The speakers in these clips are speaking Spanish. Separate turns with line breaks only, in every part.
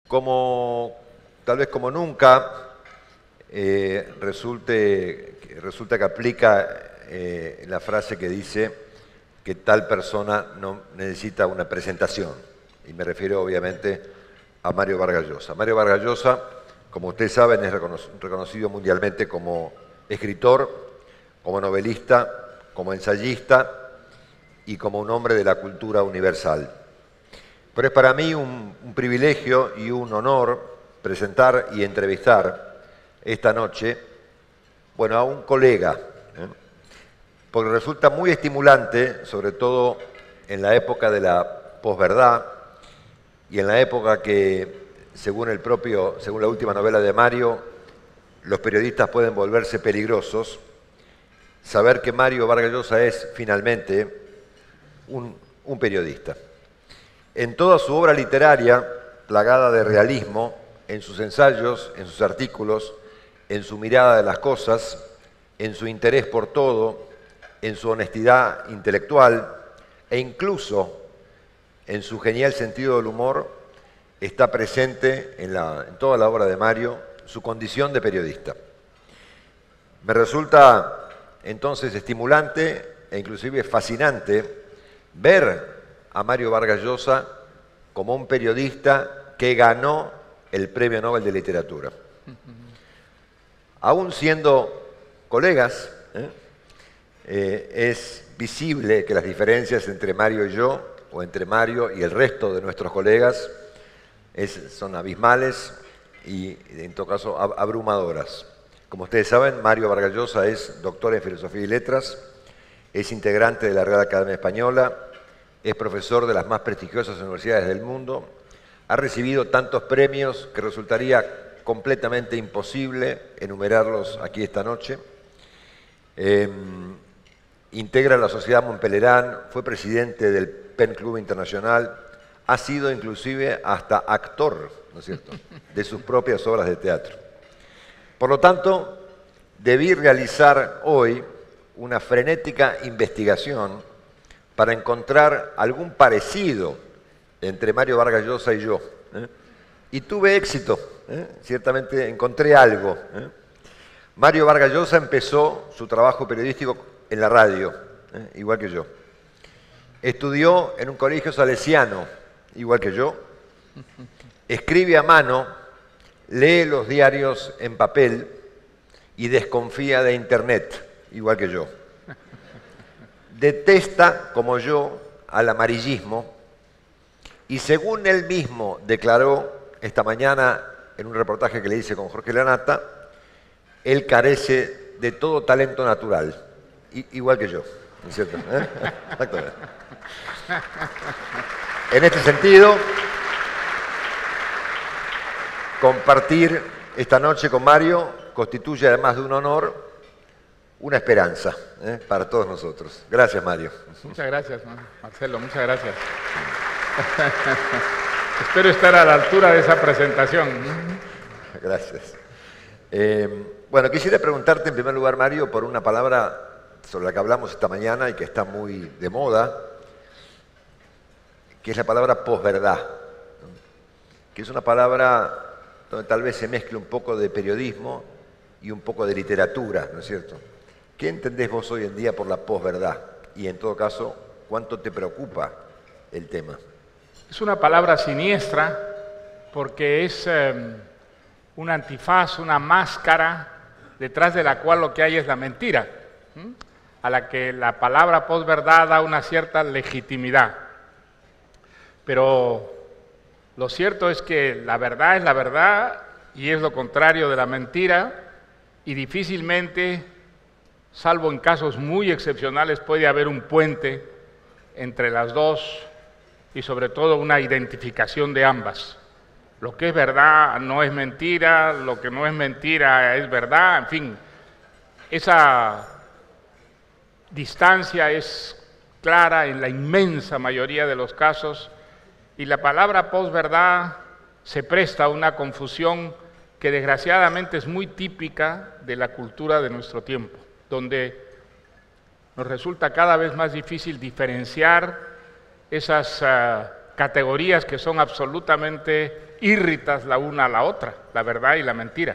Como tal vez como nunca, resulta que aplica la frase que dice que tal persona no necesita una presentación. Y me refiero obviamente a Mario Vargas Llosa. Mario Vargas Llosa, como ustedes saben, es reconocido mundialmente como escritor, como novelista, como ensayista y como un hombre de la cultura universal. Pero es para mí un privilegio y un honor presentar y entrevistar esta noche, bueno, a un colega, porque resulta muy estimulante, sobre todo en la época de la posverdad y en la época que, según la última novela de Mario, los periodistas pueden volverse peligrosos, saber que Mario Vargas Llosa es finalmente un periodista. En toda su obra literaria, plagada de realismo, en sus ensayos, en sus artículos, en su mirada de las cosas, en su interés por todo, en su honestidad intelectual e incluso en su genial sentido del humor, está presente en toda la obra de Mario su condición de periodista. Me resulta entonces estimulante e inclusive fascinante ver a Mario Vargas Llosa como un periodista que ganó el Premio Nobel de Literatura. Aún siendo colegas, es visible que las diferencias entre Mario y yo, o entre Mario y el resto de nuestros colegas, son abismales y, en todo caso, abrumadoras. Como ustedes saben, Mario Vargas Llosa es doctor en Filosofía y Letras, es integrante de la Real Academia Española, es profesor de las más prestigiosas universidades del mundo, ha recibido tantos premios que resultaría completamente imposible enumerarlos aquí esta noche. Integra la Sociedad Montpellier, fue presidente del Pen Club Internacional, ha sido inclusive hasta actor, ¿no es cierto?, de sus propias obras de teatro. Por lo tanto, debí realizar hoy una frenética investigación para encontrar algún parecido entre Mario Vargas Llosa y yo. Y tuve éxito, ciertamente encontré algo. Mario Vargas Llosa empezó su trabajo periodístico en la radio, igual que yo. Estudió en un colegio salesiano, igual que yo. Escribe a mano, lee los diarios en papel y desconfía de Internet, igual que yo. Detesta, como yo, al amarillismo y, según él mismo declaró esta mañana en un reportaje que le hice con Jorge Lanata, él carece de todo talento natural, igual que yo, ¿no es cierto? Exactamente. En este sentido, compartir esta noche con Mario constituye, además de un honor, una esperanza para todos nosotros. Gracias, Mario.
Muchas gracias, Marcelo, muchas gracias. Espero estar a la altura de esa presentación.
Gracias. Bueno, quisiera preguntarte en primer lugar, Mario, por una palabra sobre la que hablamos esta mañana y que está muy de moda, que es la palabra posverdad, ¿no? Que es una palabra donde tal vez se mezcle un poco de periodismo y un poco de literatura, ¿no es cierto? ¿Qué entendés vos hoy en día por la posverdad? Y en todo caso, ¿cuánto te preocupa el tema?
Es una palabra siniestra porque es un antifaz, una máscara detrás de la cual lo que hay es la mentira, a la que la palabra posverdad da una cierta legitimidad. Pero lo cierto es que la verdad es la verdad y es lo contrario de la mentira y difícilmente, salvo en casos muy excepcionales, puede haber un puente entre las dos y sobre todo una identificación de ambas. Lo que es verdad no es mentira, lo que no es mentira es verdad, en fin, esa distancia es clara en la inmensa mayoría de los casos y la palabra posverdad se presta a una confusión que desgraciadamente es muy típica de la cultura de nuestro tiempo, donde nos resulta cada vez más difícil diferenciar esas categorías que son absolutamente írritas la una a la otra, la verdad y la mentira.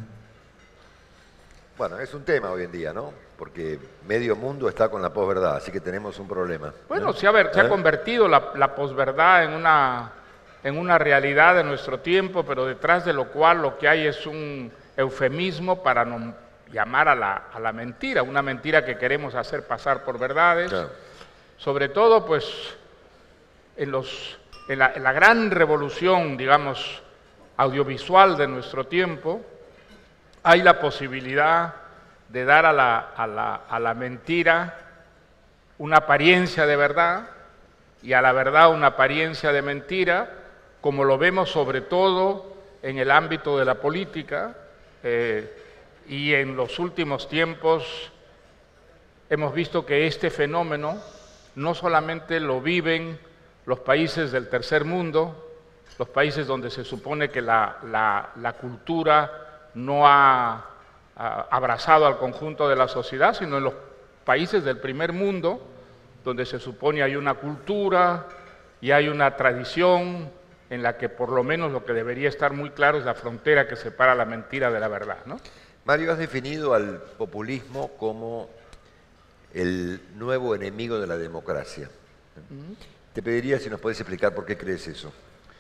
Bueno, es un tema hoy en día, ¿no? Porque medio mundo está con la posverdad, así que tenemos un problema.
Bueno, se ha convertido la posverdad en una realidad de nuestro tiempo, pero detrás de lo cual lo que hay es un eufemismo para llamar a la mentira, una mentira que queremos hacer pasar por verdades. Claro. Sobre todo, pues, en la gran revolución, digamos, audiovisual de nuestro tiempo, hay la posibilidad de dar a la mentira una apariencia de verdad y a la verdad una apariencia de mentira, como lo vemos sobre todo en el ámbito de la política, y en los últimos tiempos hemos visto que este fenómeno no solamente lo viven los países del tercer mundo, los países donde se supone que la cultura no ha abrazado al conjunto de la sociedad, sino en los países del primer mundo, donde se supone hay una cultura y hay una tradición en la que por lo menos lo que debería estar muy claro es la frontera que separa la mentira de la verdad, ¿no?
Mario, has definido al populismo como el nuevo enemigo de la democracia. Te pediría si nos puedes explicar por qué crees eso.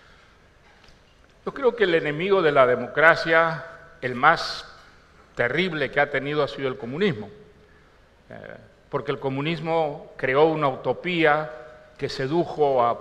Yo creo que el enemigo de la democracia, el más terrible que ha tenido, ha sido el comunismo, porque el comunismo creó una utopía que sedujo a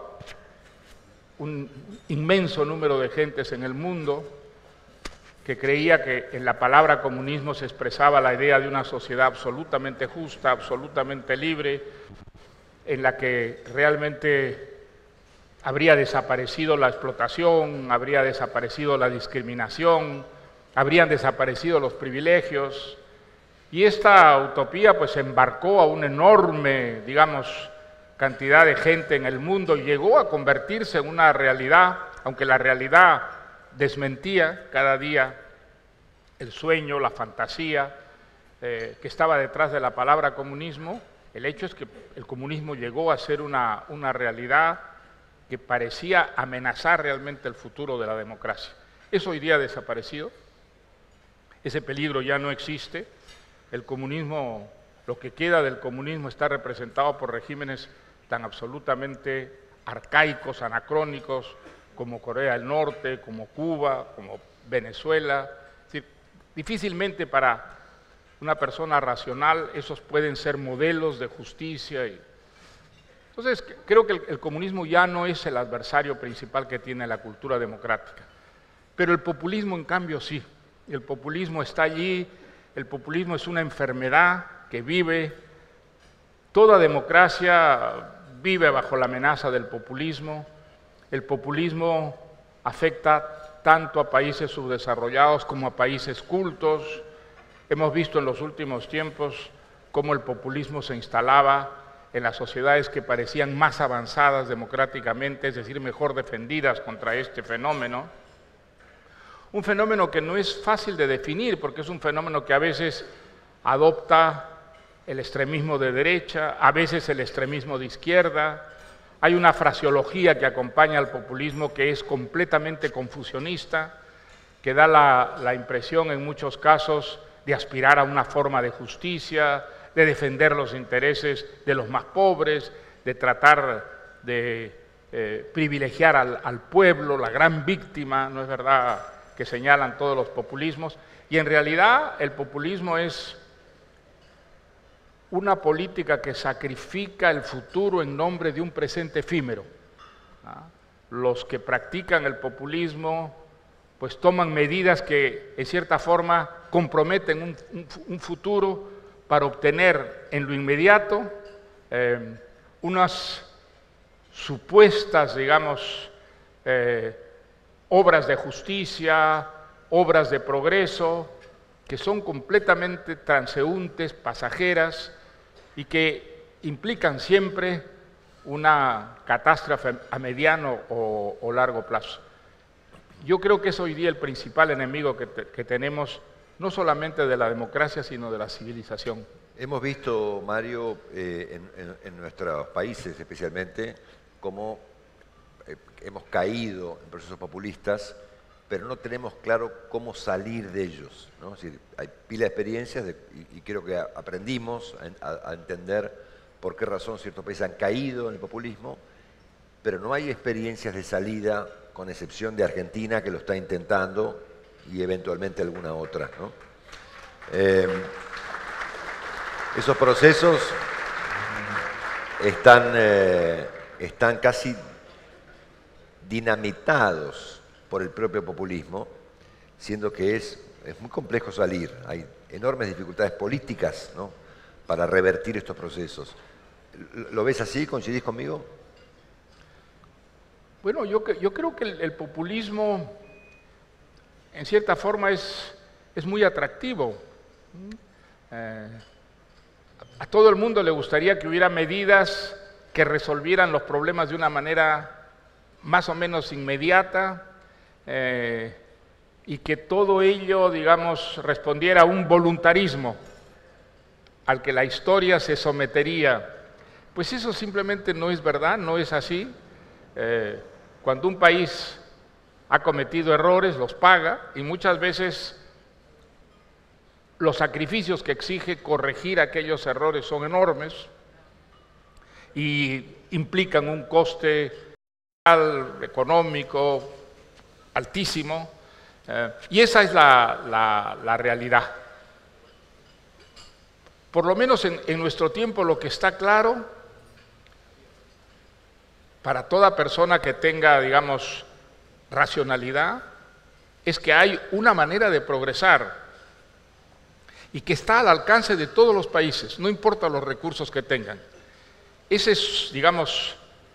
un inmenso número de gentes en el mundo, que creía que en la palabra comunismo se expresaba la idea de una sociedad absolutamente justa, absolutamente libre, en la que realmente habría desaparecido la explotación, habría desaparecido la discriminación, habrían desaparecido los privilegios, y esta utopía pues embarcó a una enorme, digamos, cantidad de gente en el mundo y llegó a convertirse en una realidad, aunque la realidad desmentía cada día el sueño, la fantasía que estaba detrás de la palabra comunismo. El hecho es que el comunismo llegó a ser una realidad que parecía amenazar realmente el futuro de la democracia. Eso hoy día ha desaparecido, ese peligro ya no existe. El comunismo, lo que queda del comunismo está representado por regímenes tan absolutamente arcaicos, anacrónicos, como Corea del Norte, como Cuba, como Venezuela. Es decir, difícilmente para una persona racional esos pueden ser modelos de justicia. Entonces, creo que el comunismo ya no es el adversario principal que tiene la cultura democrática, pero el populismo en cambio sí. El populismo está allí, el populismo es una enfermedad que vive, toda democracia vive bajo la amenaza del populismo. El populismo afecta tanto a países subdesarrollados como a países cultos. Hemos visto en los últimos tiempos cómo el populismo se instalaba en las sociedades que parecían más avanzadas democráticamente, es decir, mejor defendidas contra este fenómeno. Un fenómeno que no es fácil de definir, porque es un fenómeno que a veces adopta el extremismo de derecha, a veces el extremismo de izquierda. Hay una fraseología que acompaña al populismo que es completamente confusionista, que da la impresión en muchos casos de aspirar a una forma de justicia, de defender los intereses de los más pobres, de tratar de privilegiar al pueblo, la gran víctima, ¿no es verdad?, que señalan todos los populismos. Y en realidad el populismo es una política que sacrifica el futuro en nombre de un presente efímero. Los que practican el populismo pues toman medidas que en cierta forma comprometen un futuro para obtener en lo inmediato unas supuestas, digamos, obras de justicia, obras de progreso, que son completamente transeúntes, pasajeras, y que implican siempre una catástrofe a mediano o largo plazo. Yo creo que es hoy día el principal enemigo que tenemos, no solamente de la democracia, sino de la civilización.
Hemos visto, Mario, en nuestros países especialmente, cómo hemos caído en procesos populistas, pero no tenemos claro cómo salir de ellos, ¿no? Es decir, hay pila de experiencias y creo que aprendimos a entender por qué razón ciertos países han caído en el populismo, pero no hay experiencias de salida, con excepción de Argentina, que lo está intentando, y eventualmente alguna otra, ¿no? Esos procesos están casi dinamitados por el propio populismo, siendo que es muy complejo salir. Hay enormes dificultades políticas, ¿no?, para revertir estos procesos. ¿Lo ves así? ¿Coincidís conmigo?
Bueno, yo creo que el populismo, en cierta forma, es muy atractivo. A todo el mundo le gustaría que hubiera medidas que resolvieran los problemas de una manera más o menos inmediata, y que todo ello, digamos, respondiera a un voluntarismo al que la historia se sometería. Pues eso simplemente no es verdad, no es así. Cuando un país ha cometido errores, los paga, y muchas veces los sacrificios que exige corregir aquellos errores son enormes y implican un coste económico altísimo, y esa es la realidad. Por lo menos en nuestro tiempo lo que está claro para toda persona que tenga, digamos, racionalidad, es que hay una manera de progresar y que está al alcance de todos los países, no importa los recursos que tengan. Esa es, digamos,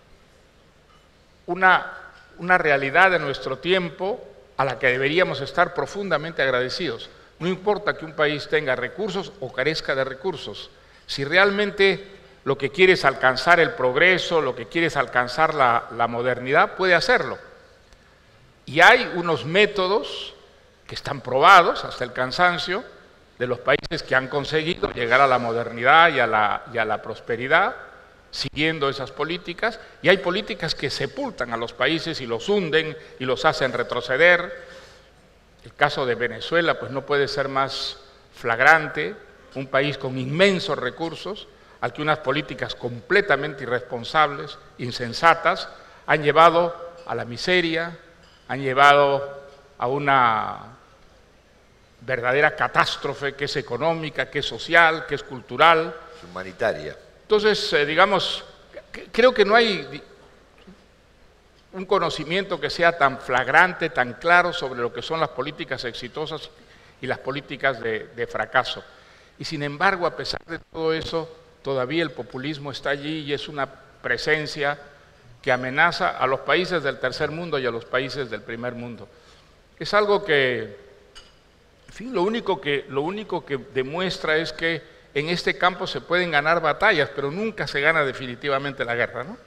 una realidad de nuestro tiempo a la que deberíamos estar profundamente agradecidos. No importa que un país tenga recursos o carezca de recursos. Si realmente lo que quiere es alcanzar el progreso, lo que quiere es alcanzar la modernidad, puede hacerlo. Y hay unos métodos que están probados hasta el cansancio de los países que han conseguido llegar a la modernidad y a la prosperidad, siguiendo esas políticas, y hay políticas que sepultan a los países y los hunden y los hacen retroceder. El caso de Venezuela pues no puede ser más flagrante, un país con inmensos recursos, al que unas políticas completamente irresponsables, insensatas, han llevado a la miseria, han llevado a una verdadera catástrofe que es económica, que es social, que es cultural.
Es humanitaria.
Entonces, digamos, creo que no hay un conocimiento que sea tan flagrante, tan claro sobre lo que son las políticas exitosas y las políticas de fracaso. Y sin embargo, a pesar de todo eso, todavía el populismo está allí y es una presencia que amenaza a los países del tercer mundo y a los países del primer mundo. Es algo que, en fin, lo único que demuestra es que en este campo se pueden ganar batallas, pero nunca se gana definitivamente la guerra, ¿no?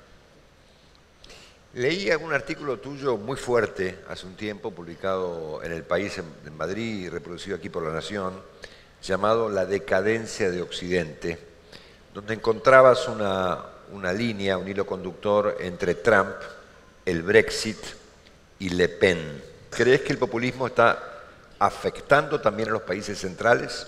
Leí algún artículo tuyo muy fuerte hace un tiempo, publicado en El País en Madrid y reproducido aquí por La Nación, llamado La decadencia de Occidente, donde encontrabas una línea, un hilo conductor entre Trump, el Brexit y Le Pen. ¿Crees que el populismo está afectando también a los países centrales?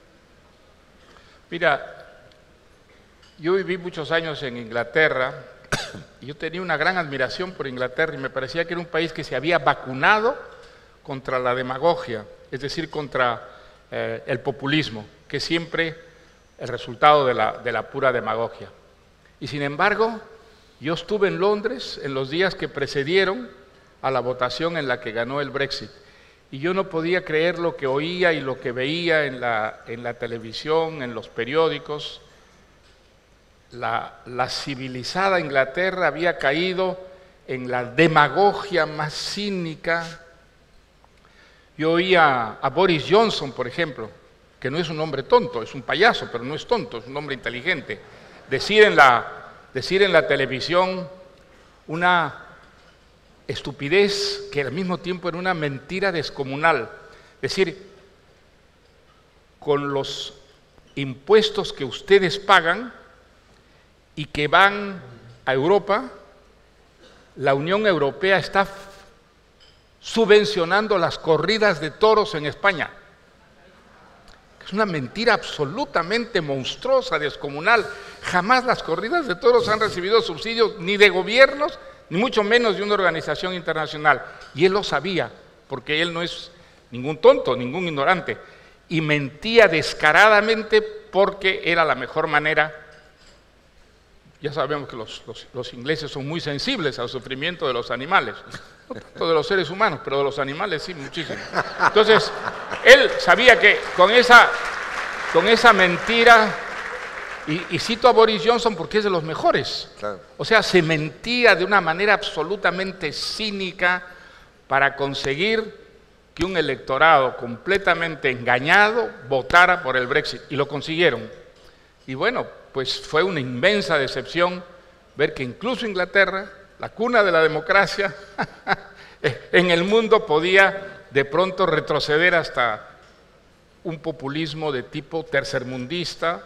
Mira, yo viví muchos años en Inglaterra y yo tenía una gran admiración por Inglaterra y me parecía que era un país que se había vacunado contra la demagogia, es decir, contra el populismo, que es siempre el resultado de la pura demagogia. Y sin embargo, yo estuve en Londres en los días que precedieron a la votación en la que ganó el Brexit. Y yo no podía creer lo que oía y lo que veía en la televisión, en los periódicos. La civilizada Inglaterra había caído en la demagogia más cínica. Yo oía a Boris Johnson, por ejemplo, que no es un hombre tonto, es un payaso, pero no es tonto, es un hombre inteligente, decir en la televisión una estupidez que al mismo tiempo era una mentira descomunal. Es decir, con los impuestos que ustedes pagan y que van a Europa, la Unión Europea está subvencionando las corridas de toros en España. Es una mentira absolutamente monstruosa, descomunal. Jamás las corridas de toros han recibido subsidios ni de gobiernos, ni mucho menos de una organización internacional. Y él lo sabía, porque él no es ningún tonto, ningún ignorante. Y mentía descaradamente porque era la mejor manera. Ya sabemos que los ingleses son muy sensibles al sufrimiento de los animales. No tanto de los seres humanos, pero de los animales sí, muchísimo. Entonces, él sabía que con esa mentira, y cito a Boris Johnson porque es de los mejores, claro. O sea, se mentía de una manera absolutamente cínica para conseguir que un electorado completamente engañado votara por el Brexit, y lo consiguieron. Y bueno, pues fue una inmensa decepción ver que incluso Inglaterra, la cuna de la democracia, en el mundo podía de pronto retroceder hasta un populismo de tipo tercermundista.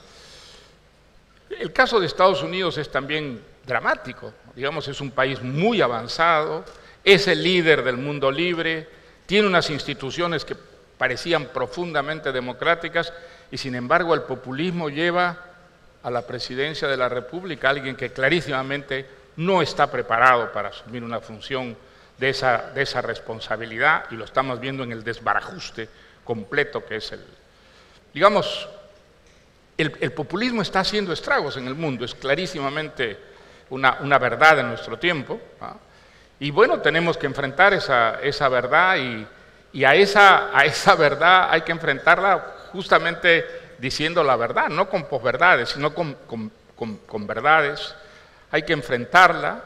El caso de Estados Unidos es también dramático. Digamos, es un país muy avanzado, es el líder del mundo libre, tiene unas instituciones que parecían profundamente democráticas, y sin embargo el populismo lleva a la presidencia de la República a alguien que clarísimamente no está preparado para asumir una función de esa responsabilidad, y lo estamos viendo en el desbarajuste completo que es digamos, el populismo está haciendo estragos en el mundo, es clarísimamente una verdad en nuestro tiempo, ¿no? Y bueno, tenemos que enfrentar esa verdad, y a esa verdad hay que enfrentarla justamente diciendo la verdad, no con posverdades, sino con verdades. Hay que enfrentarla.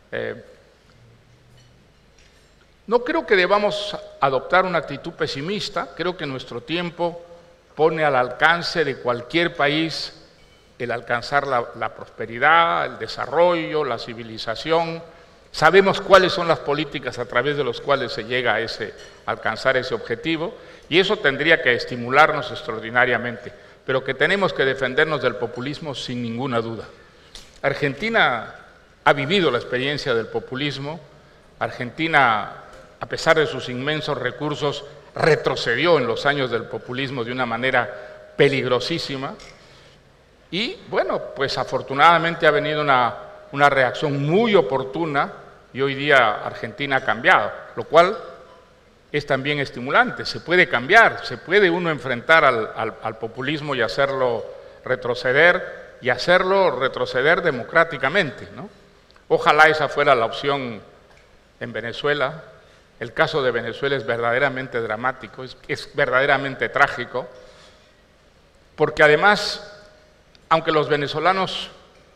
No creo que debamos adoptar una actitud pesimista. Creo que nuestro tiempo pone al alcance de cualquier país el alcanzar la prosperidad, el desarrollo, la civilización. Sabemos cuáles son las políticas a través de las cuales se llega a alcanzar ese objetivo, y eso tendría que estimularnos extraordinariamente, pero que tenemos que defendernos del populismo sin ninguna duda. Argentina ha vivido la experiencia del populismo. Argentina, a pesar de sus inmensos recursos, retrocedió en los años del populismo de una manera peligrosísima, y bueno, pues afortunadamente ha venido una reacción muy oportuna, y hoy día Argentina ha cambiado, lo cual es también estimulante. Se puede cambiar, se puede uno enfrentar al populismo y hacerlo retroceder, y hacerlo retroceder democráticamente, ¿no? Ojalá esa fuera la opción en Venezuela. El caso de Venezuela es verdaderamente dramático, es verdaderamente trágico, porque además, aunque los venezolanos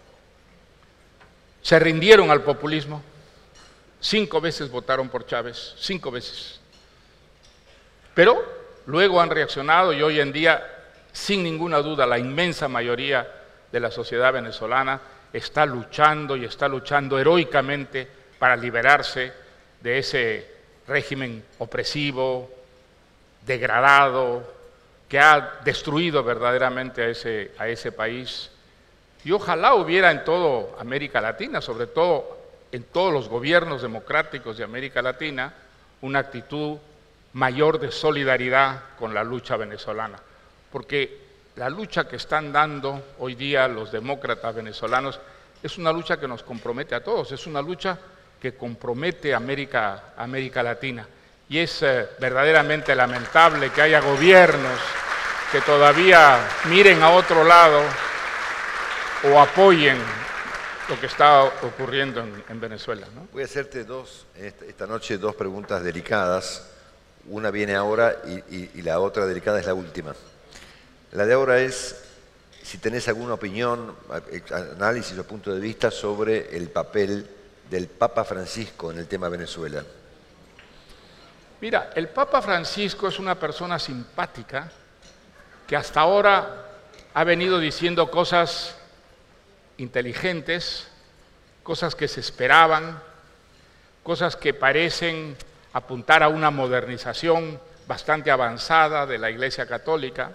se rindieron al populismo, 5 veces votaron por Chávez, 5 veces. Pero luego han reaccionado, y hoy en día, sin ninguna duda, la inmensa mayoría de la sociedad venezolana está luchando, y está luchando heroicamente para liberarse de ese régimen opresivo, degradado, que ha destruido verdaderamente a ese país. Y ojalá hubiera en toda América Latina, sobre todo en todos los gobiernos democráticos de América Latina, una actitud mayor de solidaridad con la lucha venezolana, porque la lucha que están dando hoy día los demócratas venezolanos es una lucha que nos compromete a todos, es una lucha que compromete a América Latina, y es verdaderamente lamentable que haya gobiernos que todavía miren a otro lado o apoyen lo que está ocurriendo en Venezuela, ¿no?
Voy a hacerte esta noche dos preguntas delicadas. Una viene ahora y la otra delicada es la última. La de ahora es si tenés alguna opinión, análisis o punto de vista sobre el papel del Papa Francisco en el tema Venezuela.
Mira, el Papa Francisco es una persona simpática que hasta ahora ha venido diciendo cosas inteligentes, cosas que se esperaban, cosas que parecen apuntar a una modernización bastante avanzada de la Iglesia Católica.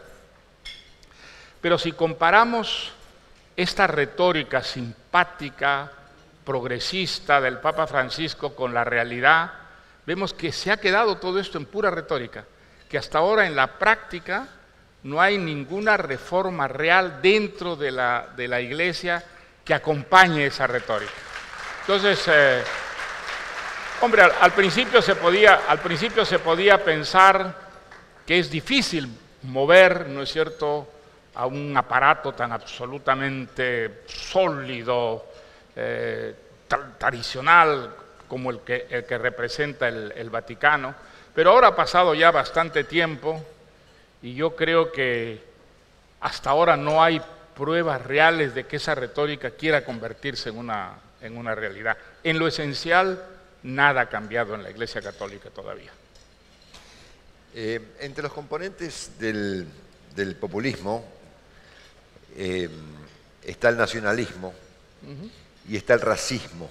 Pero si comparamos esta retórica simpática, progresista del Papa Francisco con la realidad, vemos que se ha quedado todo esto en pura retórica, que hasta ahora en la práctica no hay ninguna reforma real dentro de la Iglesia que acompañe esa retórica. Entonces, hombre, al principio se podía pensar que es difícil mover, ¿no es cierto?, a un aparato tan absolutamente sólido, tradicional como el que representa el Vaticano, pero ahora ha pasado ya bastante tiempo y yo creo que hasta ahora no hay pruebas reales de que esa retórica quiera convertirse en una realidad. En lo esencial, nada ha cambiado en la Iglesia Católica todavía.
Entre los componentes del populismo está el nacionalismo y está el racismo.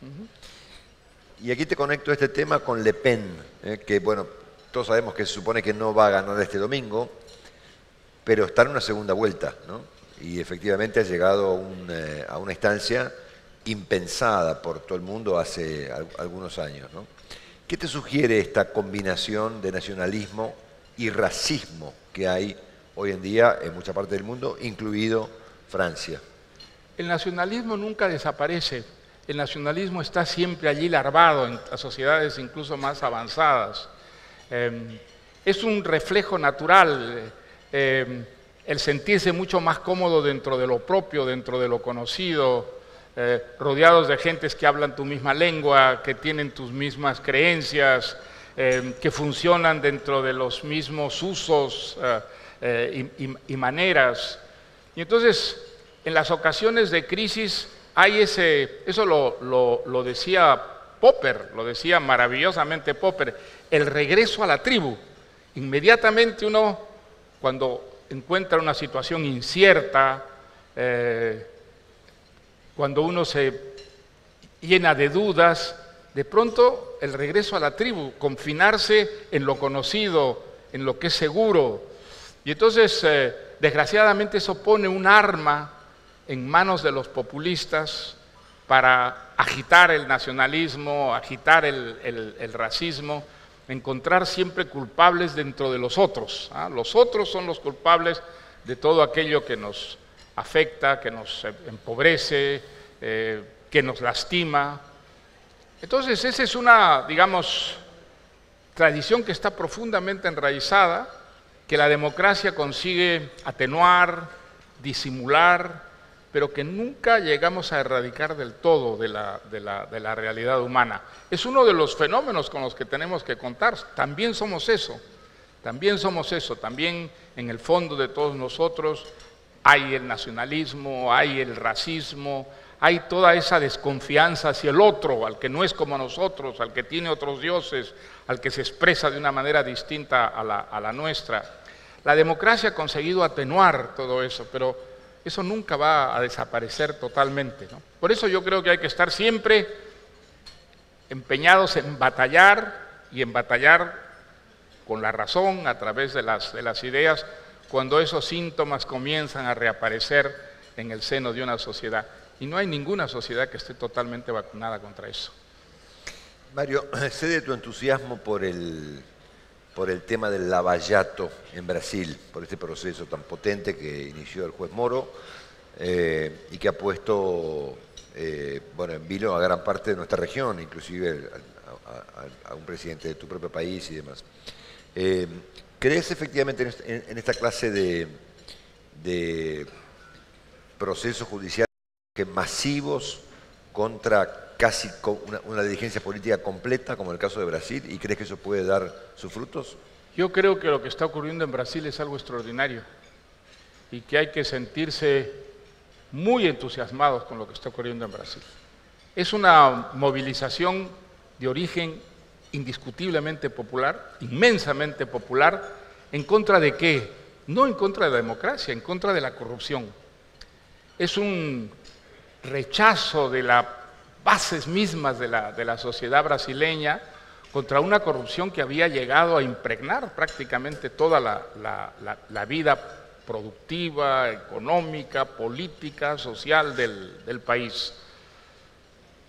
Y aquí te conecto este tema con Le Pen, que bueno, todos sabemos que se supone que no va a ganar este domingo, pero está en una segunda vuelta, ¿no? Y efectivamente ha llegado a una instancia impensada por todo el mundo hace algunos años, ¿no? ¿Qué te sugiere esta combinación de nacionalismo y racismo que hay hoy en día en mucha parte del mundo, incluido Francia?
El nacionalismo nunca desaparece. El nacionalismo está siempre allí larvado en las sociedades incluso más avanzadas. Es un reflejo natural, el sentirse mucho más cómodo dentro de lo propio, dentro de lo conocido, rodeados de gentes que hablan tu misma lengua, que tienen tus mismas creencias, que funcionan dentro de los mismos usos y maneras. Y entonces, en las ocasiones de crisis, hay eso lo decía Popper, lo decía maravillosamente Popper, el regreso a la tribu. Inmediatamente uno, cuando encuentra una situación incierta, cuando uno se llena de dudas, de pronto el regreso a la tribu, confinarse en lo conocido, en lo que es seguro. Y entonces, desgraciadamente, eso pone un arma en manos de los populistas para agitar el nacionalismo, agitar el racismo, encontrar siempre culpables dentro de los otros. Los otros son los culpables de todo aquello que nos afecta, que nos empobrece, que nos lastima. Entonces, esa es una, digamos, tradición que está profundamente enraizada, que la democracia consigue atenuar, disimular, pero que nunca llegamos a erradicar del todo de la realidad humana. Es uno de los fenómenos con los que tenemos que contar. También somos eso, también en el fondo de todos nosotros hay el nacionalismo, hay el racismo, hay toda esa desconfianza hacia el otro, al que no es como nosotros, al que tiene otros dioses, al que se expresa de una manera distinta a la nuestra. La democracia ha conseguido atenuar todo eso, pero eso nunca va a desaparecer totalmente, ¿no? Por eso yo creo que hay que estar siempre empeñados en batallar y en batallar con la razón a través de las ideas cuando esos síntomas comienzan a reaparecer en el seno de una sociedad. Y no hay ninguna sociedad que esté totalmente vacunada contra eso.
Mario, sé de tu entusiasmo por el tema del lavallato en Brasil, por este proceso tan potente que inició el juez Moro y que ha puesto en vilo a gran parte de nuestra región, inclusive a un presidente de tu propio país y demás. ¿Crees efectivamente en esta clase de procesos judiciales masivos contra casi una dirigencia política completa, como el caso de Brasil, y crees que eso puede dar sus frutos?
Yo creo que lo que está ocurriendo en Brasil es algo extraordinario y que hay que sentirse muy entusiasmados con lo que está ocurriendo en Brasil. Es una movilización de origen indiscutiblemente popular, inmensamente popular, ¿en contra de qué? No en contra de la democracia, en contra de la corrupción. Es un rechazo de las bases mismas de la sociedad brasileña contra una corrupción que había llegado a impregnar prácticamente toda la vida productiva, económica, política, social del país.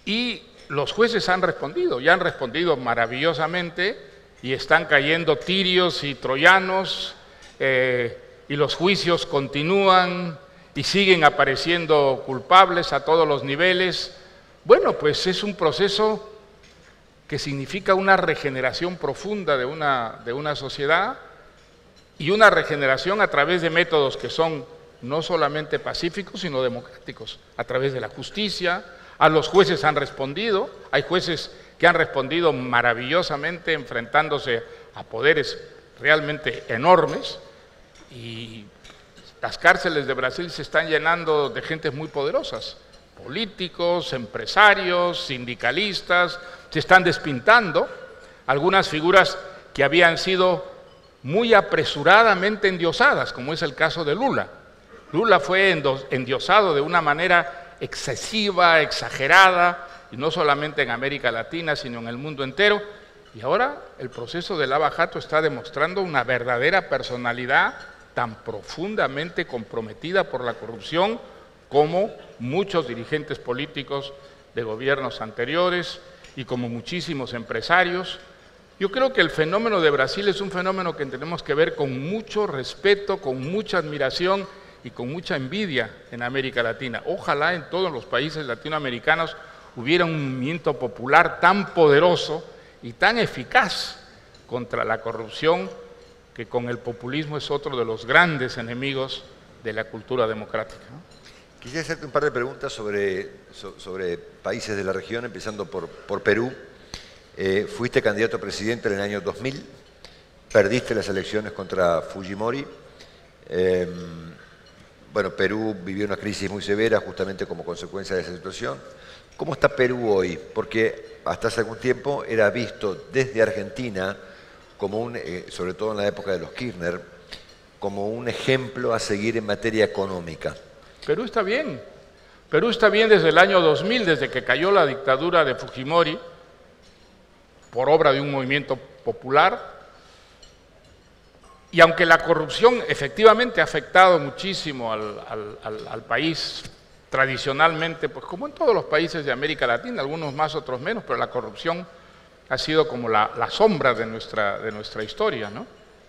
Y los jueces han respondido, y han respondido maravillosamente, y están cayendo tirios y troyanos, y los juicios continúan, y siguen apareciendo culpables a todos los niveles. Bueno, pues es un proceso que significa una regeneración profunda de una sociedad, y una regeneración a través de métodos que son no solamente pacíficos, sino democráticos, a través de la justicia. A los jueces han respondido, hay jueces que han respondido maravillosamente enfrentándose a poderes realmente enormes, y las cárceles de Brasil se están llenando de gentes muy poderosas, políticos, empresarios, sindicalistas, se están despintando algunas figuras que habían sido muy apresuradamente endiosadas, como es el caso de Lula. Lula fue endiosado de una manera excesiva, exagerada, y no solamente en América Latina, sino en el mundo entero. Y ahora el proceso de Lava Jato está demostrando una verdadera personalidad tan profundamente comprometida por la corrupción como muchos dirigentes políticos de gobiernos anteriores y como muchísimos empresarios. Yo creo que el fenómeno de Brasil es un fenómeno que tenemos que ver con mucho respeto, con mucha admiración y con mucha envidia en América Latina. Ojalá en todos los países latinoamericanos hubiera un movimiento popular tan poderoso y tan eficaz contra la corrupción, que con el populismo es otro de los grandes enemigos de la cultura democrática.
Quisiera hacerte un par de preguntas sobre países de la región, empezando por Perú. Fuiste candidato a presidente en el año 2000, perdiste las elecciones contra Fujimori. Bueno, Perú vivió una crisis muy severa justamente como consecuencia de esa situación. ¿Cómo está Perú hoy? Porque hasta hace algún tiempo era visto desde Argentina como sobre todo en la época de los Kirchner, como un ejemplo a seguir en materia económica.
Perú está bien. Perú está bien desde el año 2000, desde que cayó la dictadura de Fujimori, por obra de un movimiento popular. Y aunque la corrupción efectivamente ha afectado muchísimo al país tradicionalmente, pues como en todos los países de América Latina, algunos más, otros menos, pero la corrupción ha sido como la sombra de nuestra historia, ¿no?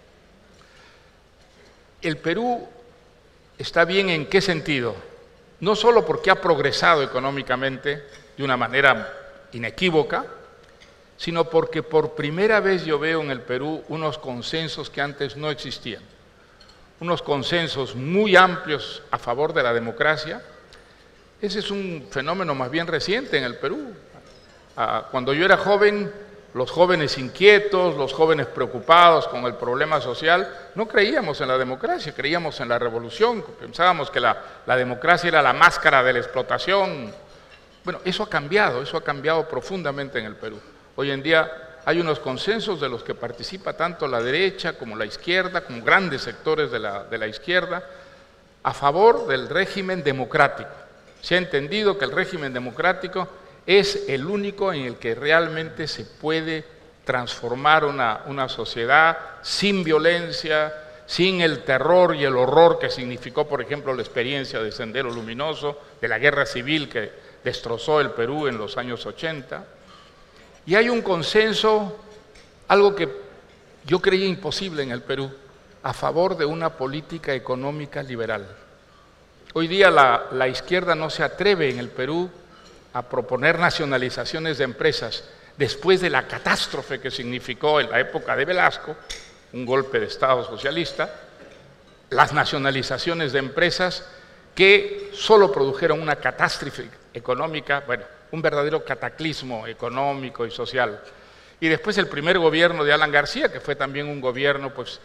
El Perú está bien ¿en qué sentido? No solo porque ha progresado económicamente de una manera inequívoca, sino porque por primera vez yo veo en el Perú unos consensos que antes no existían, unos consensos muy amplios a favor de la democracia. Ese es un fenómeno más bien reciente en el Perú. Cuando yo era joven, los jóvenes inquietos, los jóvenes preocupados con el problema social, no creíamos en la democracia, creíamos en la revolución, pensábamos que la democracia era la máscara de la explotación. Bueno, eso ha cambiado profundamente en el Perú. Hoy en día hay unos consensos de los que participa tanto la derecha como la izquierda, como grandes sectores de la izquierda, a favor del régimen democrático. Se ha entendido que el régimen democrático es el único en el que realmente se puede transformar una sociedad sin violencia, sin el terror y el horror que significó, por ejemplo, la experiencia de Sendero Luminoso, de la guerra civil que destrozó el Perú en los años 80. Y hay un consenso, algo que yo creía imposible en el Perú, a favor de una política económica liberal. Hoy día la izquierda no se atreve en el Perú a proponer nacionalizaciones de empresas después de la catástrofe que significó en la época de Velasco, un golpe de Estado socialista, las nacionalizaciones de empresas que solo produjeron una catástrofe económica, bueno, un verdadero cataclismo económico y social. Y después el primer gobierno de Alan García, que fue también un gobierno pues,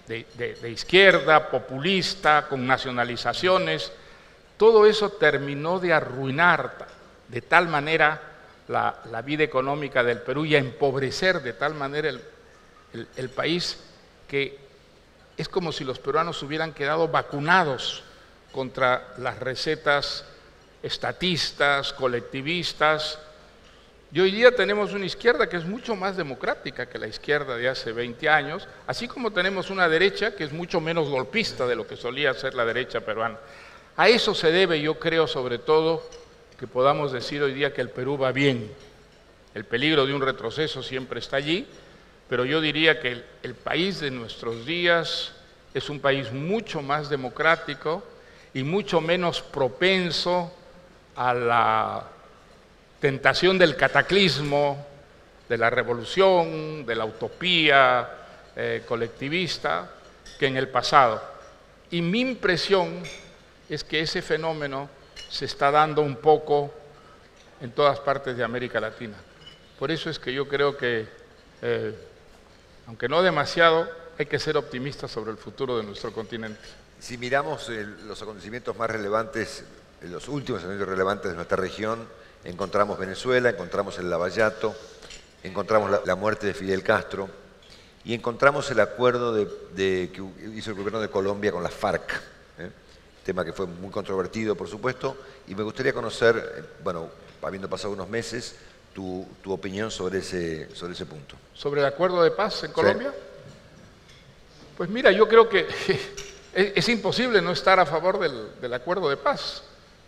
de izquierda, populista, con nacionalizaciones, todo eso terminó de arruinar de tal manera la vida económica del Perú y a empobrecer de tal manera el país que es como si los peruanos hubieran quedado vacunados contra las recetas estatistas, colectivistas. Y hoy día tenemos una izquierda que es mucho más democrática que la izquierda de hace 20 años, así como tenemos una derecha que es mucho menos golpista de lo que solía ser la derecha peruana. A eso se debe, yo creo, sobre todo, que podamos decir hoy día que el Perú va bien. El peligro de un retroceso siempre está allí, pero yo diría que el país de nuestros días es un país mucho más democrático y mucho menos propenso a la tentación del cataclismo, de la revolución, de la utopía colectivista que en el pasado. Y mi impresión es que ese fenómeno se está dando un poco en todas partes de América Latina. Por eso es que yo creo que, aunque no demasiado, hay que ser optimistas sobre el futuro de nuestro continente.
Si miramos los acontecimientos más relevantes, los últimos acontecimientos relevantes de nuestra región, encontramos Venezuela, encontramos el Lavallato, encontramos la muerte de Fidel Castro y encontramos el acuerdo que hizo el gobierno de Colombia con las FARC, tema que fue muy controvertido, por supuesto, y me gustaría conocer, bueno, habiendo pasado unos meses, tu opinión sobre ese punto.
¿Sobre el acuerdo de paz en Colombia? Sí. Pues mira, yo creo que es imposible no estar a favor del acuerdo de paz.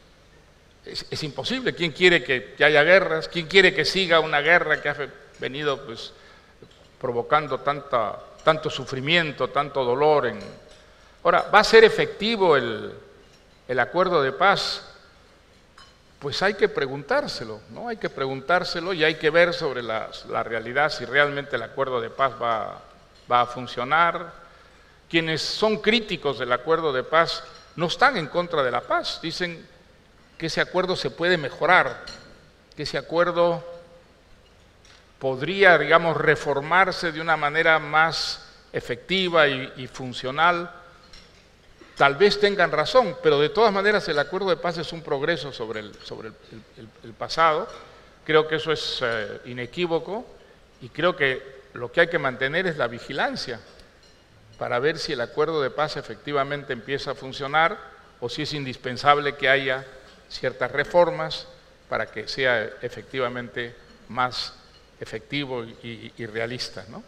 Es imposible. ¿Quién quiere que haya guerras? ¿Quién quiere que siga una guerra que ha venido pues, provocando tanto sufrimiento, tanto dolor? Ahora, ¿va a ser efectivo el acuerdo de paz? Pues hay que preguntárselo, ¿no? Hay que preguntárselo y hay que ver sobre la realidad si realmente el acuerdo de paz va a funcionar. Quienes son críticos del acuerdo de paz no están en contra de la paz, dicen que ese acuerdo se puede mejorar, que ese acuerdo podría, digamos, reformarse de una manera más efectiva y funcional. Tal vez tengan razón, pero de todas maneras el acuerdo de paz es un progreso sobre el pasado. Creo que eso es inequívoco y creo que lo que hay que mantener es la vigilancia para ver si el acuerdo de paz efectivamente empieza a funcionar o si es indispensable que haya ciertas reformas para que sea efectivamente más efectivo y realista, ¿no?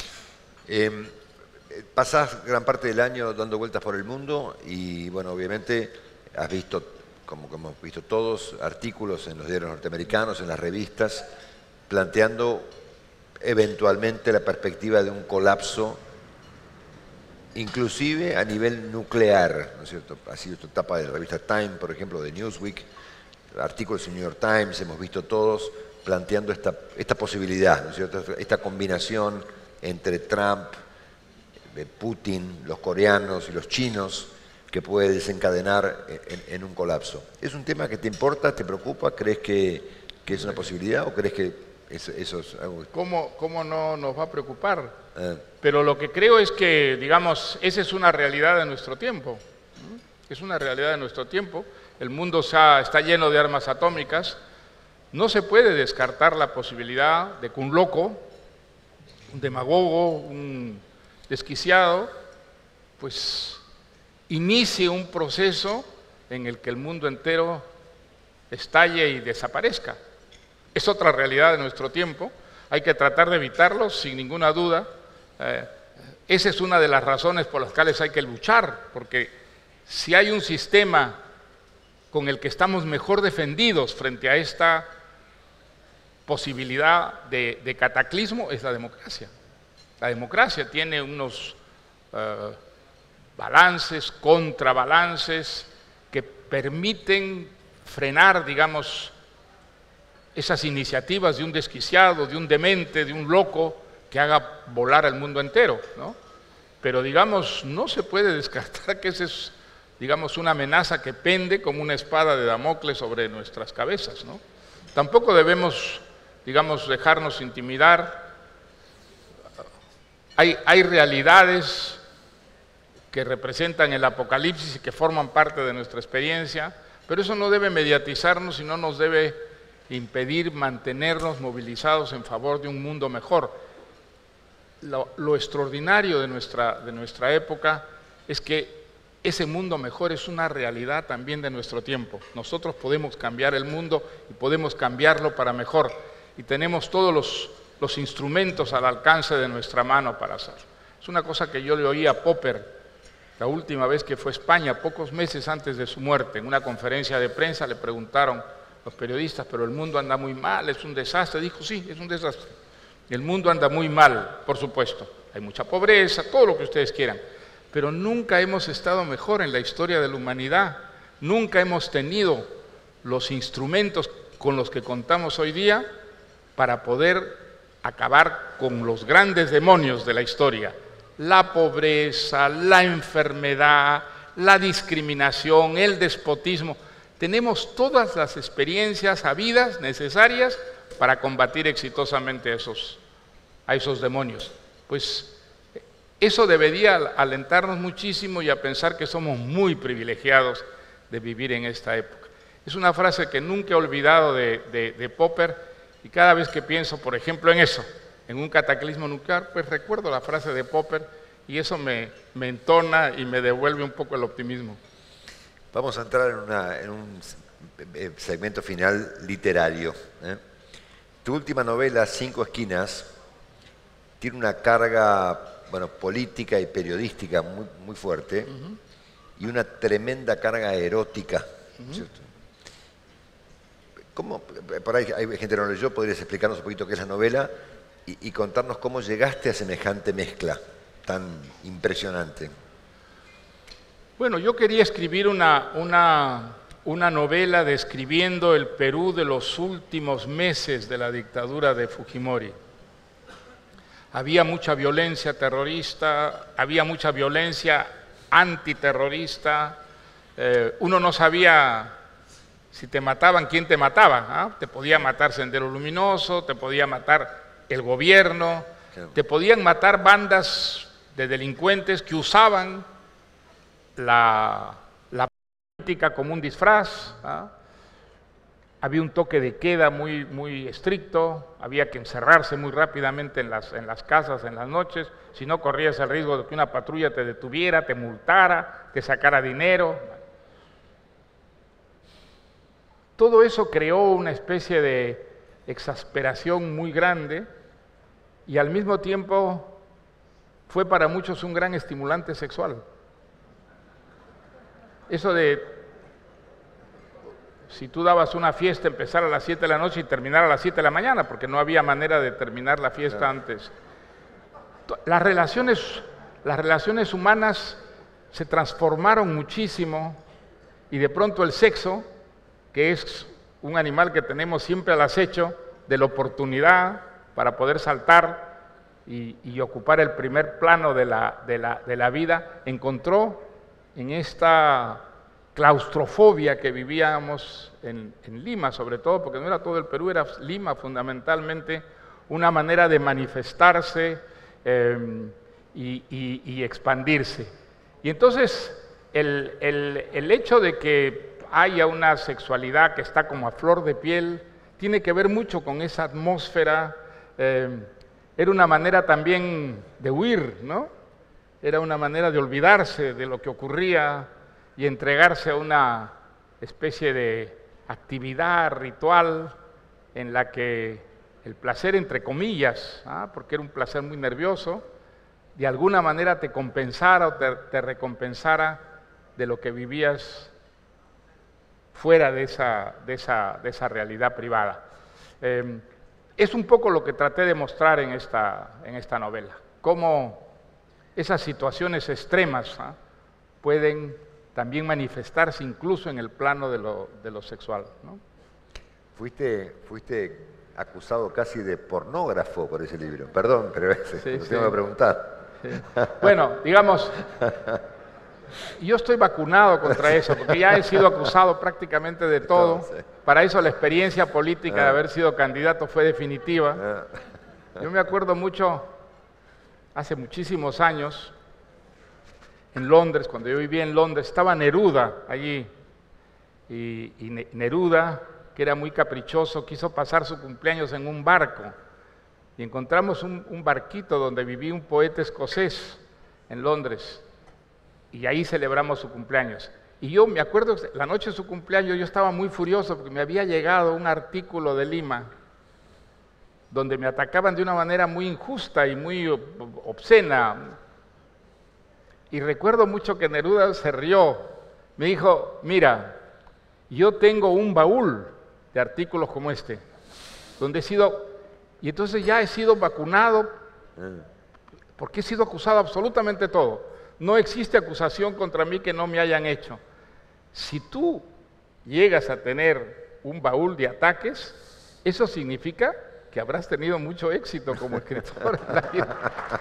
Pasás gran parte del año dando vueltas por el mundo y, bueno, obviamente has visto, como hemos visto todos, artículos en los diarios norteamericanos, en las revistas, planteando eventualmente la perspectiva de un colapso, inclusive a nivel nuclear, ¿no es cierto? Ha sido esta etapa de la revista Time, por ejemplo, de Newsweek, artículos en New York Times, hemos visto todos planteando esta posibilidad, ¿no es cierto? Esta combinación entre Trump, Putin, los coreanos y los chinos, que puede desencadenar en un colapso. ¿Es un tema que te importa, te preocupa? ¿Crees que es una posibilidad o crees que eso es algo?
¿Cómo no nos va a preocupar? Pero lo que creo es que, digamos, esa es una realidad de nuestro tiempo. Es una realidad de nuestro tiempo. El mundo está lleno de armas atómicas. No se puede descartar la posibilidad de que un loco, un demagogo, un desquiciado, pues inicie un proceso en el que el mundo entero estalle y desaparezca. Es otra realidad de nuestro tiempo, hay que tratar de evitarlo sin ninguna duda. Esa es una de las razones por las cuales hay que luchar, porque si hay un sistema con el que estamos mejor defendidos frente a esta posibilidad de cataclismo, es la democracia. La democracia tiene unos balances, contrabalances, que permiten frenar, digamos, esas iniciativas de un desquiciado, de un demente, de un loco, que haga volar al mundo entero, ¿no? Pero, digamos, no se puede descartar que esa es, digamos, una amenaza que pende como una espada de Damocles sobre nuestras cabezas, ¿no? Tampoco debemos, digamos, dejarnos intimidar. Hay realidades que representan el apocalipsis y que forman parte de nuestra experiencia, pero eso no debe mediatizarnos y no nos debe impedir mantenernos movilizados en favor de un mundo mejor. Lo extraordinario de nuestra época es que ese mundo mejor es una realidad también de nuestro tiempo. Nosotros podemos cambiar el mundo y podemos cambiarlo para mejor y tenemos todos los instrumentos al alcance de nuestra mano para hacerlo. Es una cosa que yo le oí a Popper la última vez que fue a España, pocos meses antes de su muerte. En una conferencia de prensa le preguntaron los periodistas, pero el mundo anda muy mal, es un desastre. Dijo, sí, es un desastre. El mundo anda muy mal, por supuesto. Hay mucha pobreza, todo lo que ustedes quieran. Pero nunca hemos estado mejor en la historia de la humanidad. Nunca hemos tenido los instrumentos con los que contamos hoy día para poder acabar con los grandes demonios de la historia. La pobreza, la enfermedad, la discriminación, el despotismo. Tenemos todas las experiencias habidas, necesarias, para combatir exitosamente a esos demonios. Pues eso debería alentarnos muchísimo y a pensar que somos muy privilegiados de vivir en esta época. Es una frase que nunca he olvidado de Popper, y cada vez que pienso, por ejemplo, en eso, en un cataclismo nuclear, pues recuerdo la frase de Popper y eso me entona y me devuelve un poco el optimismo.
Vamos a entrar en un segmento final literario. Tu última novela, Cinco Esquinas, tiene una carga política y periodística muy fuerte y una tremenda carga erótica. ¿Cierto? ¿Cómo, por ahí hay gente que no lo leyó, podrías explicarnos un poquito qué es la novela y contarnos cómo llegaste a semejante mezcla tan impresionante?
Bueno, yo quería escribir una novela describiendo el Perú de los últimos meses de la dictadura de Fujimori. Había mucha violencia terrorista, había mucha violencia antiterrorista, uno no sabía si te mataban, quién te mataba, ¿ah? Te podía matar Sendero Luminoso, te podía matar el gobierno, te podían matar bandas de delincuentes que usaban la política como un disfraz, ¿ah? Había un toque de queda muy estricto, había que encerrarse muy rápidamente en las casas en las noches, si no corrías el riesgo de que una patrulla te detuviera, te multara, te sacara dinero. Todo eso creó una especie de exasperación muy grande y al mismo tiempo fue para muchos un gran estimulante sexual. Eso de, si tú dabas una fiesta, empezar a las 7 de la noche y terminar a las 7 de la mañana, porque no había manera de terminar la fiesta antes. Las relaciones humanas se transformaron muchísimo y de pronto el sexo, que es un animal que tenemos siempre al acecho de la oportunidad para poder saltar y ocupar el primer plano de la vida, encontró en esta claustrofobia que vivíamos en Lima, sobre todo, porque no era todo el Perú, era Lima fundamentalmente, una manera de manifestarse y expandirse. Y entonces el hecho de que haya una sexualidad que está como a flor de piel, tiene que ver mucho con esa atmósfera, era una manera también de huir, ¿no? Era una manera de olvidarse de lo que ocurría y entregarse a una especie de actividad ritual en la que el placer, entre comillas, porque era un placer muy nervioso, de alguna manera te compensara o te recompensara de lo que vivías fuera de esa realidad privada. Es un poco lo que traté de mostrar en esta novela, cómo esas situaciones extremas pueden también manifestarse incluso en el plano de lo sexual, ¿no?
Fuiste acusado casi de pornógrafo por ese libro. Perdón, pero lo tengo que preguntar.
Sí. Bueno, digamos, yo estoy vacunado contra eso, porque ya he sido acusado prácticamente de todo. Para eso la experiencia política de haber sido candidato fue definitiva. Yo me acuerdo mucho, hace muchísimos años, en Londres, cuando yo vivía en Londres, estaba Neruda allí, y Neruda, que era muy caprichoso, quiso pasar su cumpleaños en un barco, y encontramos un barquito donde vivía un poeta escocés en Londres, y ahí celebramos su cumpleaños. Y yo me acuerdo, la noche de su cumpleaños yo estaba muy furioso porque me había llegado un artículo de Lima donde me atacaban de una manera muy injusta y muy obscena. Y recuerdo mucho que Neruda se rió, me dijo, mira, yo tengo un baúl de artículos como este, donde he sido, y entonces ya he sido vacunado, porque he sido acusado absolutamente todo. No existe acusación contra mí que no me hayan hecho. Si tú llegas a tener un baúl de ataques, eso significa que habrás tenido mucho éxito como escritor en la vida.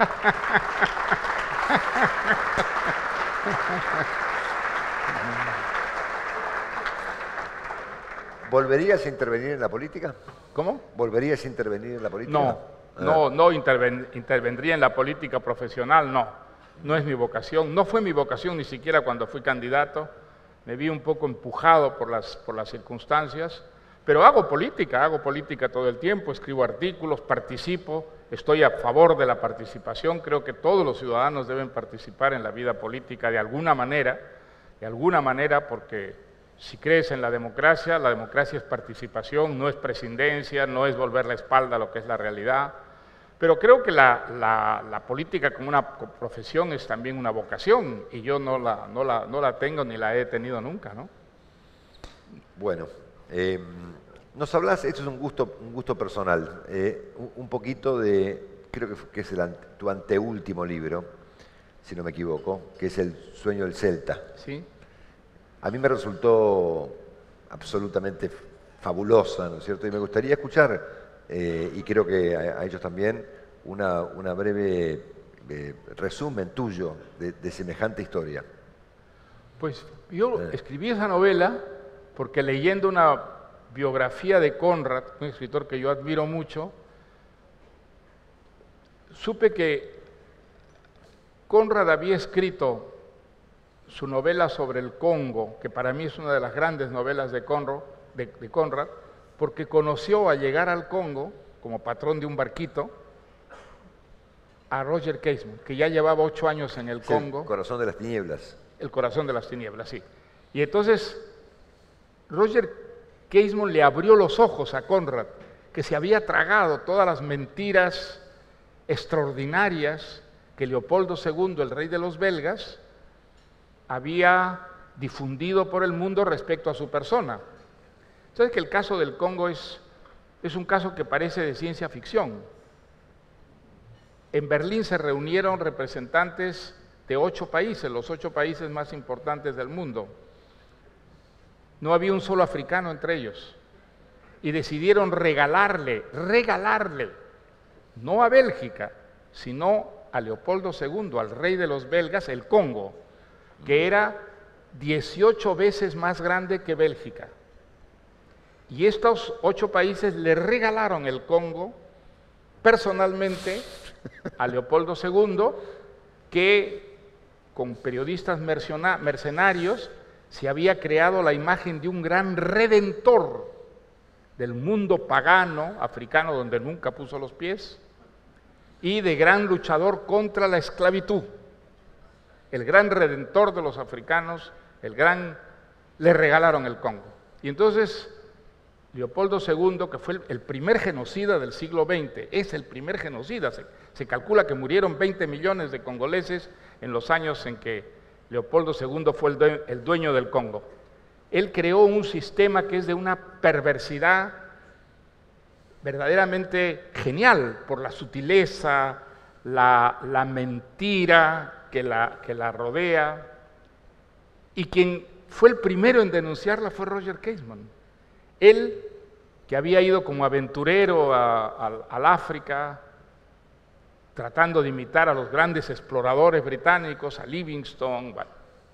¿Volverías a intervenir en la política?
¿Cómo?
¿Volverías a intervenir en la política?
No intervendría en la política profesional, no. No es mi vocación, no fue mi vocación ni siquiera cuando fui candidato. Me vi un poco empujado por las circunstancias, pero hago política todo el tiempo, escribo artículos, participo, estoy a favor de la participación, creo que todos los ciudadanos deben participar en la vida política de alguna manera, porque si crees en la democracia es participación, no es presidencia, no es volver la espalda a lo que es la realidad. Pero creo que la política como una profesión es también una vocación, y yo no la tengo ni la he tenido nunca, ¿no?
Bueno, nos hablas, esto es un gusto personal, un poquito de, creo que es tu anteúltimo libro, si no me equivoco, que es El sueño del Celta.
Sí.
A mí me resultó absolutamente fabulosa, ¿no es cierto? Y me gustaría escuchar, y creo que a ellos también, una breve resumen tuyo de semejante historia.
Pues yo escribí esa novela porque leyendo una biografía de Conrad, un escritor que yo admiro mucho, supe que Conrad había escrito su novela sobre el Congo, que para mí es una de las grandes novelas de Conrad, porque conoció al llegar al Congo, como patrón de un barquito, a Roger Casement, que ya llevaba 8 años en el Congo.
El corazón de las tinieblas.
El corazón de las tinieblas, sí. Y entonces Roger Casement le abrió los ojos a Conrad, que se había tragado todas las mentiras extraordinarias que Leopoldo II, el rey de los belgas, había difundido por el mundo respecto a su persona. ¿Sabes que el caso del Congo es un caso que parece de ciencia ficción? En Berlín se reunieron representantes de 8 países, los 8 países más importantes del mundo. No había un solo africano entre ellos. Y decidieron regalarle, no a Bélgica, sino a Leopoldo II, al rey de los belgas, el Congo, que era 18 veces más grande que Bélgica. Y estos 8 países le regalaron el Congo personalmente a Leopoldo II, que con periodistas mercenarios se había creado la imagen de un gran redentor del mundo pagano africano donde nunca puso los pies, y de gran luchador contra la esclavitud. El gran redentor de los africanos, le regalaron el Congo. Y entonces Leopoldo II, que fue el primer genocida del siglo XX, es el primer genocida, se calcula que murieron 20 millones de congoleses en los años en que Leopoldo II fue el dueño del Congo. Él creó un sistema que es de una perversidad verdaderamente genial por la sutileza, la mentira que la rodea, y quien fue el primero en denunciarla fue Roger Casement. Él, que había ido como aventurero al África, tratando de imitar a los grandes exploradores británicos, a Livingstone, bueno.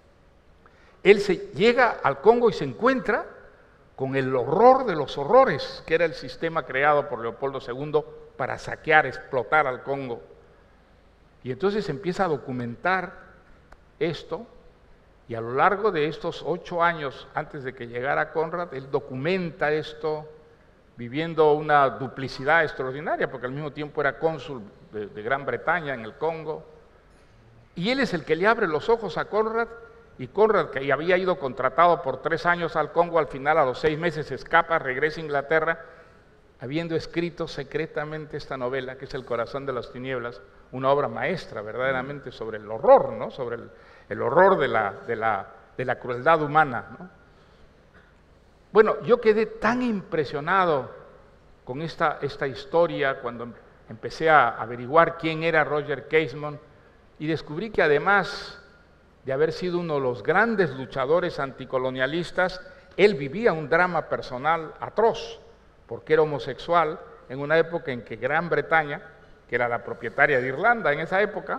Él llega al Congo y se encuentra con el horror de los horrores, que era el sistema creado por Leopoldo II para saquear, explotar al Congo. Y entonces empieza a documentar esto, y a lo largo de estos 8 años antes de que llegara Conrad, él documenta esto, viviendo una duplicidad extraordinaria, porque al mismo tiempo era cónsul de Gran Bretaña en el Congo. Y él es el que le abre los ojos a Conrad, y Conrad, que había ido contratado por 3 años al Congo, al final a los 6 meses escapa, regresa a Inglaterra, habiendo escrito secretamente esta novela, que es El corazón de las tinieblas, una obra maestra verdaderamente sobre el horror, ¿no? Sobre el horror de la crueldad humana, ¿no? Bueno, yo quedé tan impresionado con esta historia cuando empecé a averiguar quién era Roger Casement y descubrí que además de haber sido uno de los grandes luchadores anticolonialistas, él vivía un drama personal atroz, porque era homosexual en una época en que Gran Bretaña, que era la propietaria de Irlanda en esa época,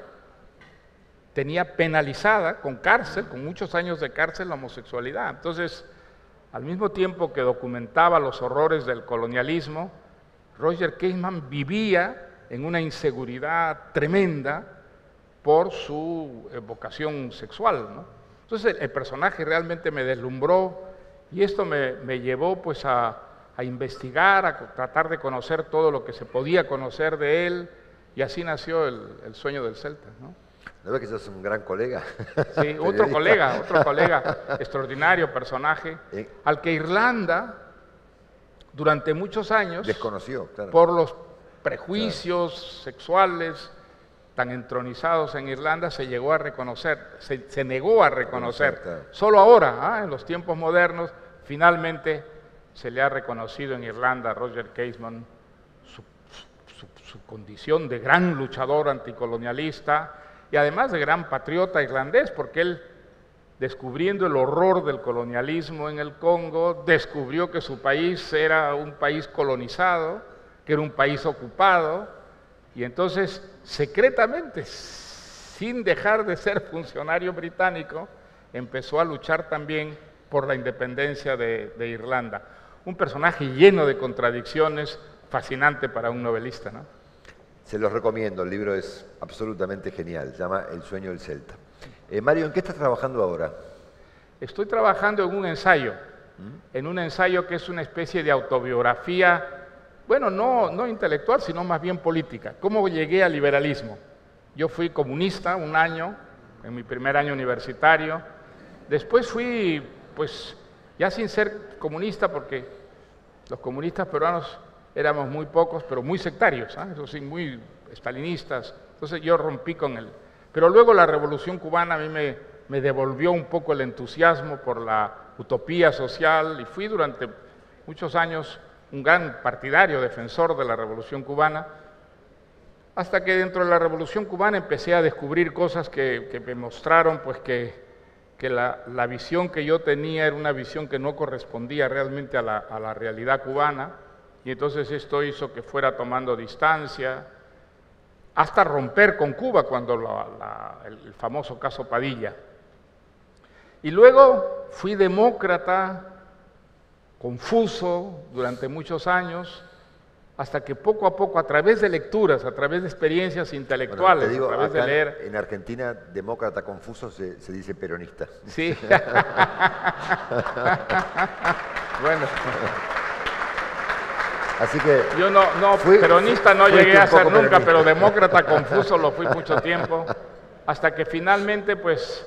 tenía penalizada con cárcel, con muchos años de cárcel, la homosexualidad. Entonces, al mismo tiempo que documentaba los horrores del colonialismo, Roger Casement vivía en una inseguridad tremenda por su vocación sexual, ¿no? Entonces el personaje realmente me deslumbró y esto me llevó pues a investigar, a tratar de conocer todo lo que se podía conocer de él y así nació el sueño del Celta, ¿no?
¿No ves que sos un gran colega?
Sí, otro colega, extraordinario personaje, al que Irlanda durante muchos años,
desconoció, claro,
por los prejuicios sexuales tan entronizados en Irlanda, se llegó a reconocer, se negó a reconocer.
Claro.
Solo ahora, en los tiempos modernos, finalmente se le ha reconocido en Irlanda a Roger Casement su condición de gran luchador anticolonialista y además de gran patriota irlandés, porque él, descubriendo el horror del colonialismo en el Congo, descubrió que su país era un país colonizado, que era un país ocupado, y entonces, secretamente, sin dejar de ser funcionario británico, empezó a luchar también por la independencia de Irlanda. Un personaje lleno de contradicciones, fascinante para un novelista, ¿no?
Se los recomiendo, el libro es absolutamente genial, se llama El sueño del Celta. Mario, ¿en qué estás trabajando ahora?
Estoy trabajando en un ensayo que es una especie de autobiografía, bueno, no intelectual, sino más bien política. ¿Cómo llegué al liberalismo? Yo fui comunista un año, en mi primer año universitario. Después fui, pues, ya sin ser comunista, porque los comunistas peruanos éramos muy pocos, pero muy sectarios, eso sí, muy estalinistas. Entonces yo rompí con él. Pero luego la Revolución Cubana a mí me devolvió un poco el entusiasmo por la utopía social y fui durante muchos años un gran partidario, defensor de la Revolución Cubana, hasta que dentro de la Revolución Cubana empecé a descubrir cosas que me mostraron pues que la visión que yo tenía era una visión que no correspondía realmente a la realidad cubana, y entonces esto hizo que fuera tomando distancia, hasta romper con Cuba cuando el famoso caso Padilla. Y luego fui demócrata, confuso durante muchos años, hasta que poco a poco, a través de lecturas, a través de experiencias intelectuales,
Bueno, te digo,
a través de leer...
En Argentina, demócrata confuso se dice peronista.
Sí. Bueno.
Así que
yo peronista no llegué a ser nunca, pero demócrata confuso lo fui mucho tiempo, hasta que finalmente, pues,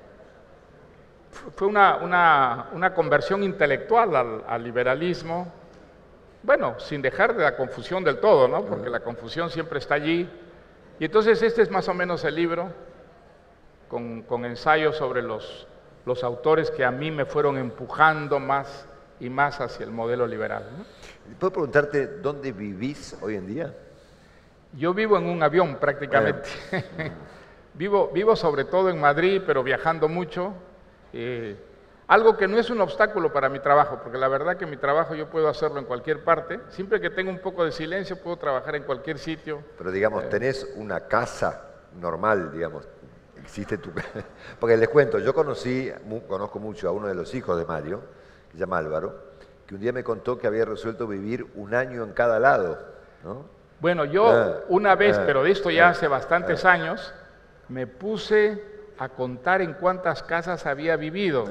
fue una conversión intelectual al liberalismo, bueno, sin dejar de la confusión del todo, ¿no? Porque la confusión siempre está allí. Y entonces este es más o menos el libro, con ensayos sobre los autores que a mí me fueron empujando más y más hacia el modelo liberal, ¿no?
¿Puedo preguntarte dónde vivís hoy en día?
Yo vivo en un avión prácticamente. Vivo sobre todo en Madrid, pero viajando mucho. Algo que no es un obstáculo para mi trabajo, porque la verdad que mi trabajo yo puedo hacerlo en cualquier parte. Siempre que tengo un poco de silencio puedo trabajar en cualquier sitio.
Pero digamos, tenés una casa normal, digamos. Existe tu... Porque les cuento, yo conozco mucho a uno de los hijos de Mario, que se llama Álvaro, que un día me contó que había resuelto vivir un año en cada lado, ¿no?
Bueno, yo una vez, pero de esto ya hace bastantes años, me puse a contar en cuántas casas había vivido,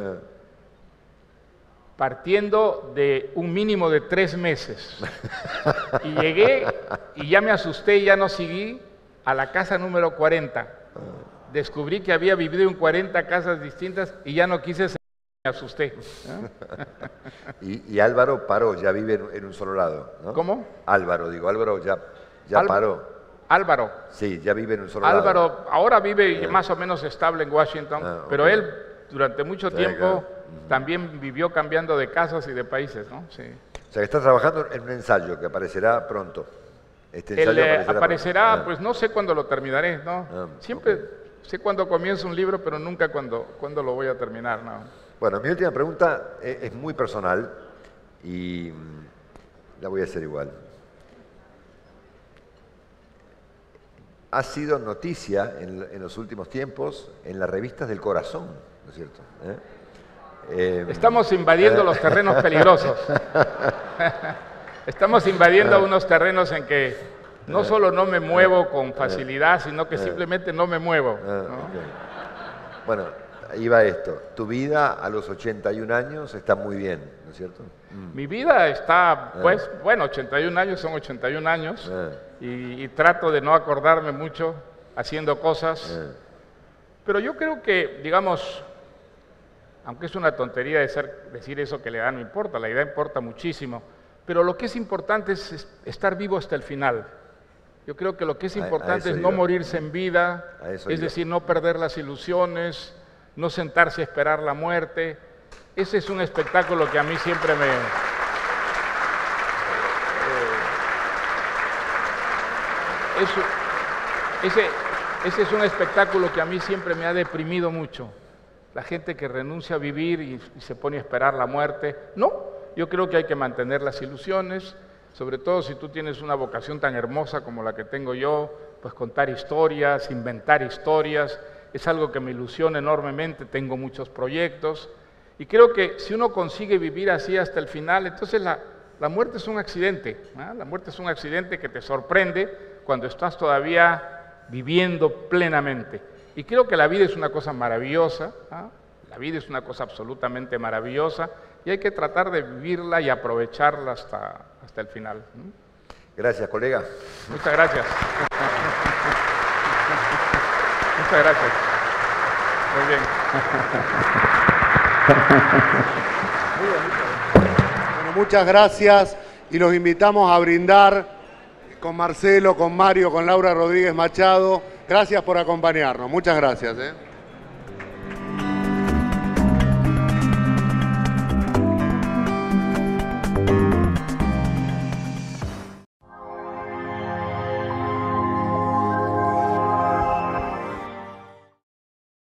partiendo de un mínimo de 3 meses. Y llegué, y ya me asusté y ya no seguí, a la casa número 40. Descubrí que había vivido en 40 casas distintas y ya no quise seguir. Me asusté.
Y Álvaro paró, ya vive en un solo lado, ¿no?
¿Cómo?
Álvaro ya paró.
Álvaro.
Sí, ya vive en un solo lado.
Álvaro ahora vive más o menos estable en Washington, pero él durante mucho tiempo también vivió cambiando de casas y de países, ¿no? Sí.
O sea, que estás trabajando en un ensayo que aparecerá pronto. Este ensayo
aparecerá
pronto.
pues no sé cuándo lo terminaré, ¿no? Siempre sé cuándo comienzo un libro, pero nunca cuándo lo voy a terminar, ¿no?
Bueno, mi última pregunta es muy personal y la voy a hacer igual. Ha sido noticia en los últimos tiempos en las revistas del corazón, ¿no es cierto?
Estamos invadiendo los terrenos peligrosos. Estamos invadiendo unos terrenos en que no solo no me muevo con facilidad, sino que simplemente no me muevo, ¿no?
Okay. Bueno, ahí va esto. Tu vida a los 81 años está muy bien, ¿no es cierto?
Mi vida está, pues, bueno, 81 años son 81 años y trato de no acordarme mucho haciendo cosas, pero yo creo que, digamos, aunque es una tontería decir eso que la edad no importa, la edad importa muchísimo, pero lo que es importante es estar vivo hasta el final. Yo creo que lo que es importante es no morirse en vida, es decir, no perder las ilusiones, no sentarse a esperar la muerte. Ese es un espectáculo que a mí siempre me... ese es un espectáculo que a mí siempre me ha deprimido mucho. La gente que renuncia a vivir y se pone a esperar la muerte. No, yo creo que hay que mantener las ilusiones, sobre todo si tú tienes una vocación tan hermosa como la que tengo yo, pues contar historias, inventar historias, es algo que me ilusiona enormemente, tengo muchos proyectos, y creo que si uno consigue vivir así hasta el final, entonces la muerte es un accidente, ¿eh? La muerte es un accidente que te sorprende cuando estás todavía viviendo plenamente. Y creo que la vida es una cosa maravillosa, ¿eh? La vida es una cosa absolutamente maravillosa, y hay que tratar de vivirla y aprovecharla hasta el final, ¿no?
Gracias, colega.
Muchas gracias. Muchas gracias. Muy bien.
Bueno, muchas gracias y los invitamos a brindar con Marcelo, con Mario, con Laura Rodríguez Machado. Gracias por acompañarnos. Muchas gracias.